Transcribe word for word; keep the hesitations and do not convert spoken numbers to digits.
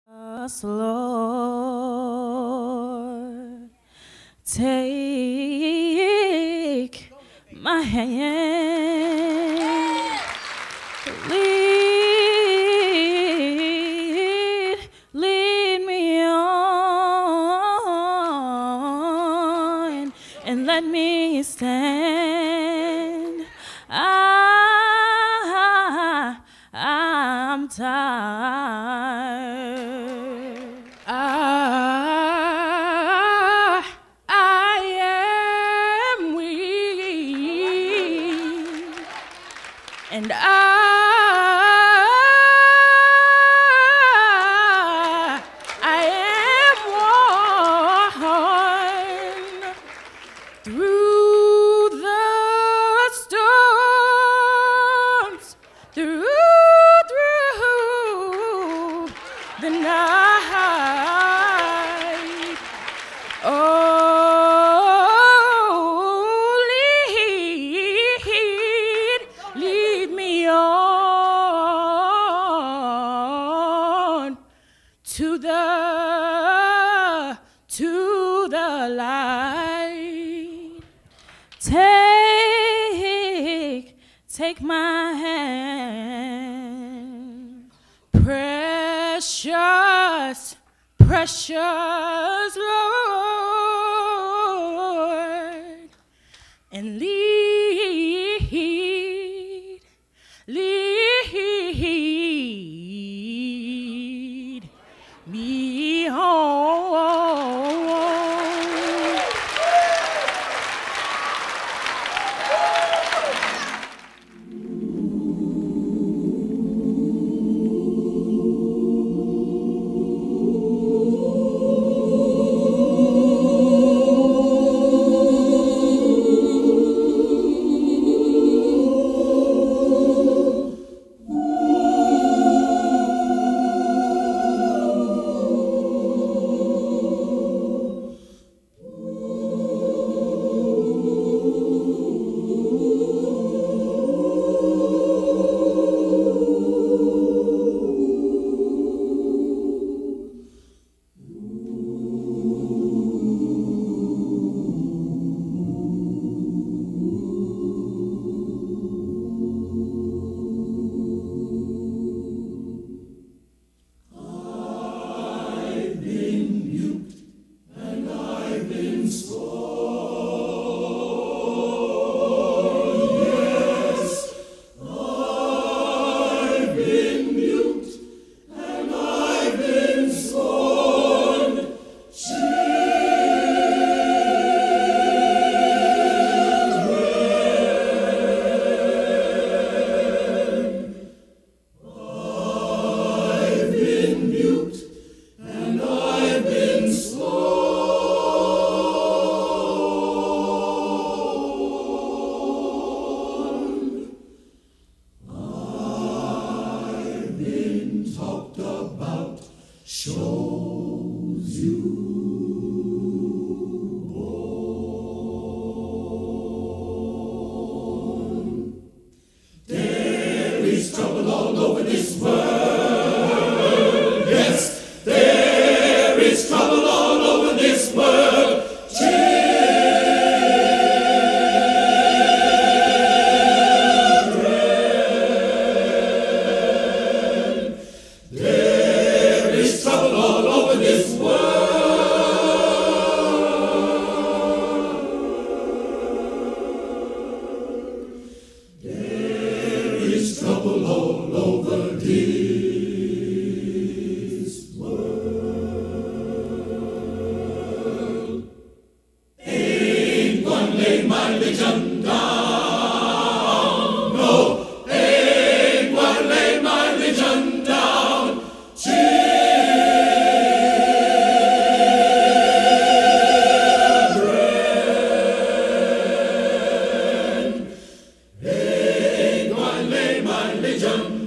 Us, Lord, take my hand, lead, lead me on, and let me stand. I, I'm tired. I, I am weak, and I, I am worn through the storms, through, through the night. Oh, lead, lead me on to the, to the light. Take, take my hand, precious, precious Lord, and lead, lead me home. Talked about shows you born. There is trouble all over this world. Yes, there is trouble all over this world. Trouble all over this world. Ain't one lay my religion down. No, ain't one lay my religion down. Children, ain't one lay my religion